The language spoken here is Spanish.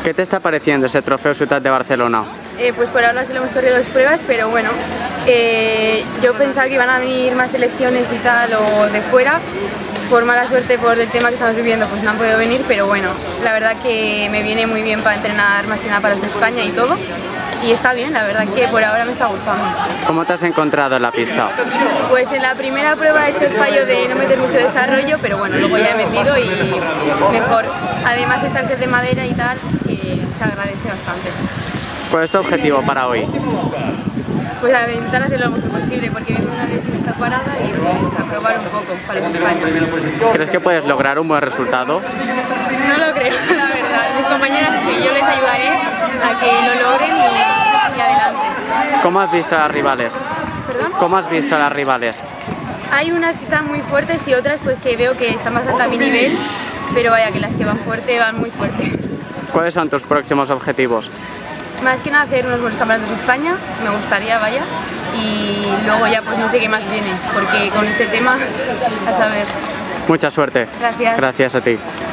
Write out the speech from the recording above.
¿Qué te está pareciendo ese trofeo Ciutat de Barcelona? Pues por ahora solo hemos corrido 2 pruebas, pero bueno, yo pensaba que iban a venir más selecciones y tal, o de fuera. Por mala suerte, por el tema que estamos viviendo, pues no han podido venir, pero bueno, la verdad que me viene muy bien para entrenar, más que nada para los de España y todo. Y está bien, la verdad que por ahora me está gustando. ¿Cómo te has encontrado en la pista? Pues en la primera prueba he hecho el fallo de no meter mucho desarrollo, pero bueno, luego ya he metido y mejor. Además está el set de madera y tal, que se agradece bastante. ¿Cuál es tu objetivo para hoy? Pues a intentar hacer lo mejor posible, porque vengo de una lesión que está parada y pues a probar un poco para los de España. ¿Crees que puedes lograr un buen resultado? No lo creo, la verdad. Mis compañeras sí, yo les ayudaré a que lo logren y adelante. ¿Cómo has visto a las rivales? ¿Perdón? ¿Cómo has visto a las rivales? Hay unas que están muy fuertes y otras pues que veo que están bastante a mi nivel, pero vaya que las que van fuerte van muy fuerte. ¿Cuáles son tus próximos objetivos? Más que nada hacer unos buenos campeonatos de España, me gustaría, vaya, y luego ya pues no sé qué más viene, porque con este tema, a saber. Mucha suerte. Gracias. Gracias a ti.